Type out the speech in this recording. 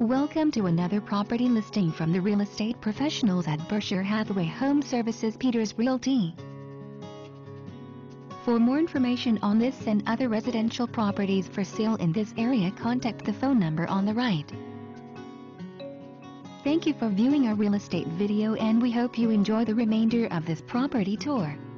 Welcome to another property listing from the real estate professionals at Bershire Hathaway Home Services Peters Realty. For more information on this and other residential properties for sale in this area, contact the phone number on the right. Thank you for viewing our real estate video, and we hope you enjoy the remainder of this property tour.